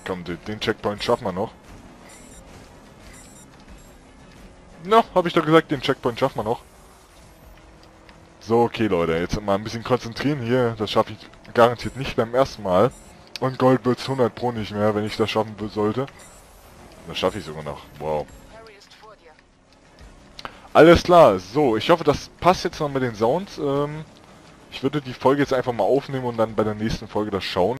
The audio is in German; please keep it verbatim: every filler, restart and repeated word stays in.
Komm, den, den Checkpoint schaffen wir noch. Na, habe ich doch gesagt, den Checkpoint schaffen wir noch. So, okay Leute, jetzt mal ein bisschen konzentrieren hier. Das schaffe ich garantiert nicht beim ersten Mal. Und Gold wird es hundert Pro nicht mehr, wenn ich das schaffen sollte. Das schaffe ich sogar noch. Wow. Alles klar, so, ich hoffe, das passt jetzt noch mit den Sounds. Ähm, ich würde die Folge jetzt einfach mal aufnehmen und dann bei der nächsten Folge das schauen.